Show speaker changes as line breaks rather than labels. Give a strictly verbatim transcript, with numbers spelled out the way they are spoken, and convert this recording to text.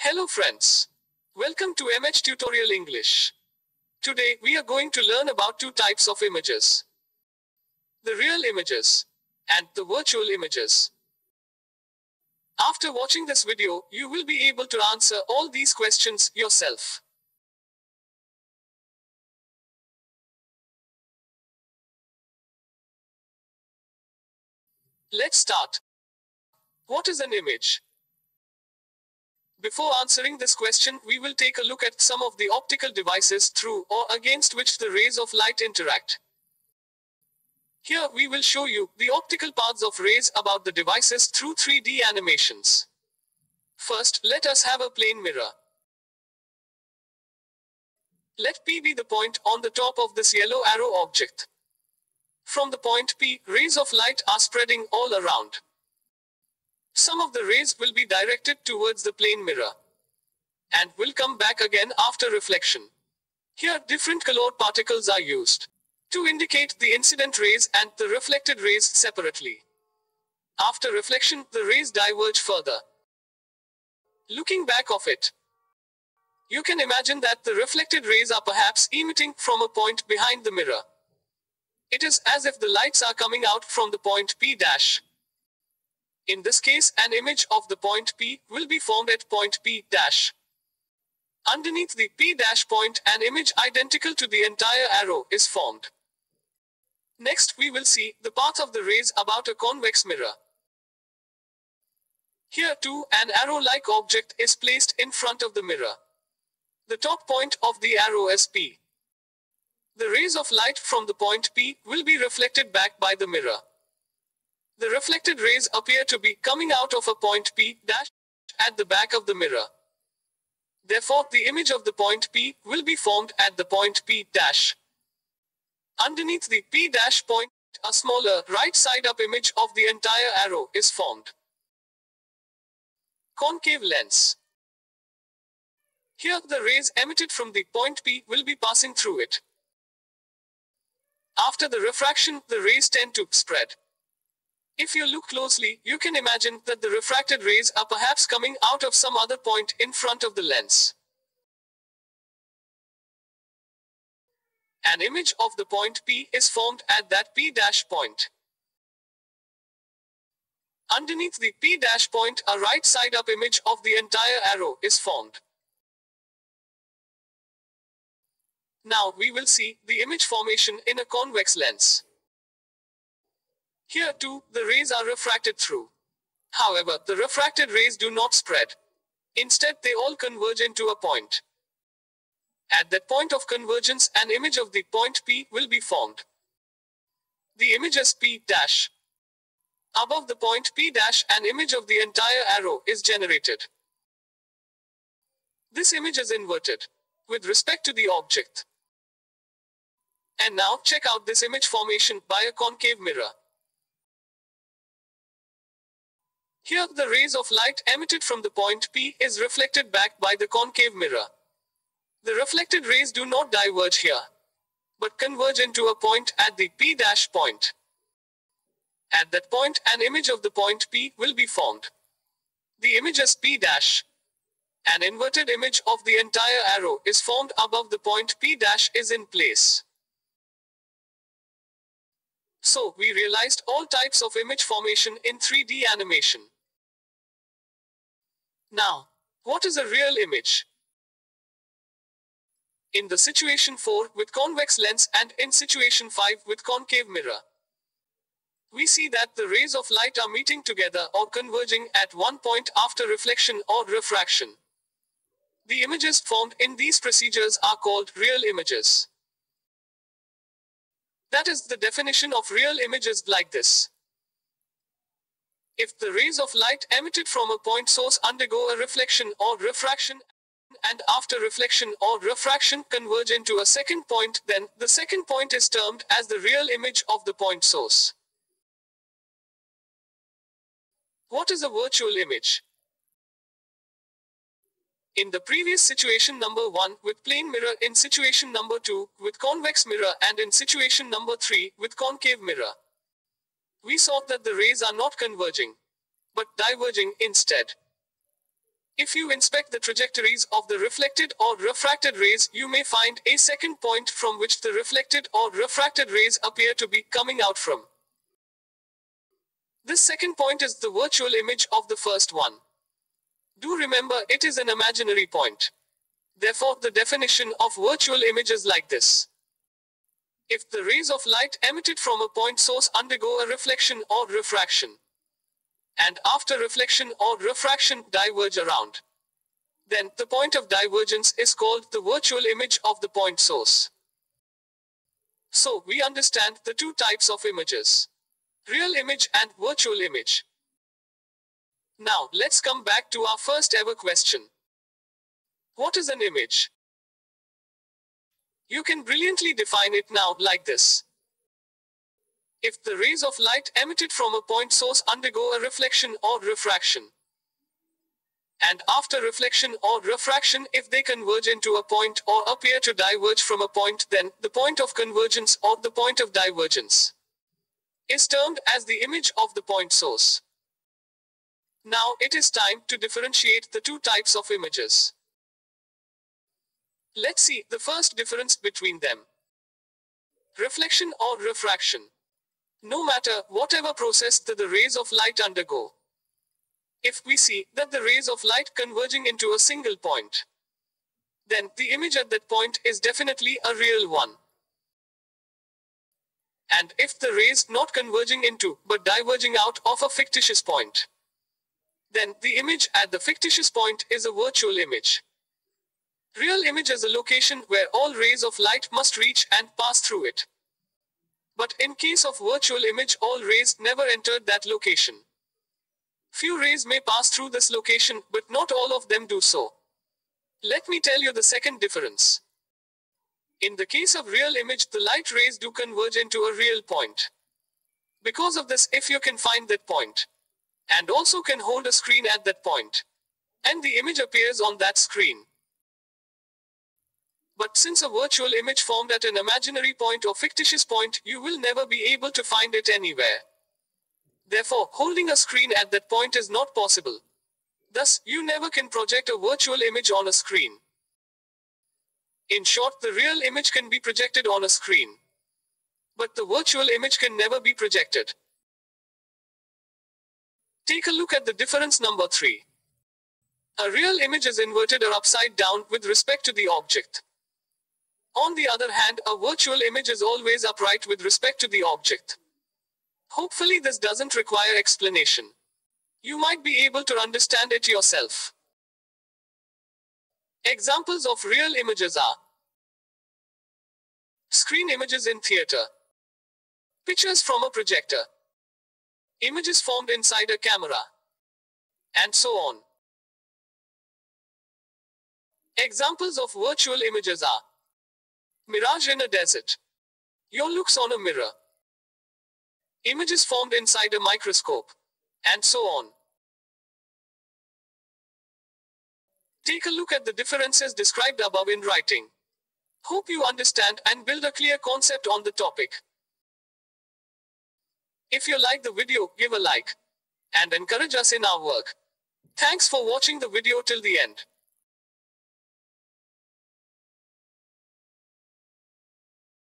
Hello friends. Welcome to M H Tutorial English. Today we are going to learn about two types of images. The real images and the virtual images. After watching this video, you will be able to answer all these questions yourself. Let's start. What is an image? Before answering this question, we will take a look at some of the optical devices through or against which the rays of light interact. Here we will show you the optical paths of rays about the devices through three D animations. First, let us have a plane mirror. Let P be the point on the top of this yellow arrow object. From the point P, rays of light are spreading all around. Some of the rays will be directed towards the plane mirror and will come back again after reflection. Here, different colored particles are used to indicate the incident rays and the reflected rays separately. After reflection, the rays diverge further. Looking back of it, you can imagine that the reflected rays are perhaps emitting from a point behind the mirror. It is as if the lights are coming out from the point P dash. In this case, an image of the point P will be formed at point P dash. Underneath the P dash point, an image identical to the entire arrow is formed. Next, we will see the path of the rays about a convex mirror. Here too, an arrow-like object is placed in front of the mirror. The top point of the arrow is P. The rays of light from the point P will be reflected back by the mirror. The reflected rays appear to be coming out of a point P dash at the back of the mirror. Therefore, the image of the point P will be formed at the point P dash. Underneath the P dash point, a smaller right side up image of the entire arrow is formed. Concave lens. Here, the rays emitted from the point P will be passing through it. After the refraction, the rays tend to spread. If you look closely, you can imagine that the refracted rays are perhaps coming out of some other point in front of the lens. An image of the point P is formed at that P dash point. Underneath the P dash point, a right side up image of the entire arrow is formed. Now we will see the image formation in a convex lens. Here too, the rays are refracted through. However, the refracted rays do not spread. Instead, they all converge into a point. At that point of convergence, an image of the point P will be formed. The image is P dash. Above the point P dash, an image of the entire arrow is generated. This image is inverted with respect to the object. And now check out this image formation by a concave mirror. Here, the rays of light emitted from the point P is reflected back by the concave mirror. The reflected rays do not diverge here, but converge into a point at the P dash point. At that point, an image of the point P will be formed. The image is P dash. An inverted image of the entire arrow is formed above the point P dash is in place. So, we realized all types of image formation in three D animation. Now, what is a real image? In the situation four with convex lens and in situation five with concave mirror, we see that the rays of light are meeting together or converging at one point after reflection or refraction. The images formed in these procedures are called real images. That is, the definition of real images like this. If the rays of light emitted from a point source undergo a reflection or refraction and after reflection or refraction converge into a second point, then the second point is termed as the real image of the point source. What is a virtual image? In the previous situation number one with plane mirror, in situation number two with convex mirror, and in situation number three with concave mirror, we saw that the rays are not converging, but diverging instead. If you inspect the trajectories of the reflected or refracted rays, you may find a second point from which the reflected or refracted rays appear to be coming out from. This second point is the virtual image of the first one. Do remember, it is an imaginary point. Therefore, the definition of virtual image is like this. If the rays of light emitted from a point source undergo a reflection or refraction, and after reflection or refraction diverge around, then the point of divergence is called the virtual image of the point source. So, we understand the two types of images: real image and virtual image. Now, let's come back to our first ever question. What is an image? You can brilliantly define it now like this. If the rays of light emitted from a point source undergo a reflection or refraction, and after reflection or refraction, if they converge into a point or appear to diverge from a point, then the point of convergence or the point of divergence is termed as the image of the point source. Now it is time to differentiate the two types of images. Let's see the first difference between them. Reflection or refraction. No matter whatever process that the rays of light undergo, if we see that the rays of light converging into a single point, then the image at that point is definitely a real one. And if the rays not converging into but diverging out of a fictitious point, then the image at the fictitious point is a virtual image. Real image is a location where all rays of light must reach and pass through it. But in case of virtual image, all rays never entered that location. Few rays may pass through this location, but not all of them do so. Let me tell you the second difference. In the case of real image, the light rays do converge into a real point. Because of this, if you can find that point, and also can hold a screen at that point, and the image appears on that screen. But since a virtual image formed at an imaginary point or fictitious point, you will never be able to find it anywhere. Therefore, holding a screen at that point is not possible. Thus, you never can project a virtual image on a screen. In short, the real image can be projected on a screen, but the virtual image can never be projected. Take a look at the difference number three. A real image is inverted or upside down with respect to the object. On the other hand, a virtual image is always upright with respect to the object. Hopefully this doesn't require explanation. You might be able to understand it yourself. Examples of real images are screen images in theater, pictures from a projector, images formed inside a camera, and so on. Examples of virtual images are mirage in a desert, your looks on a mirror, images formed inside a microscope, and so on. Take a look at the differences described above in writing. Hope you understand and build a clear concept on the topic. If you like the video, give a like and encourage us in our work. Thanks for watching the video till the end.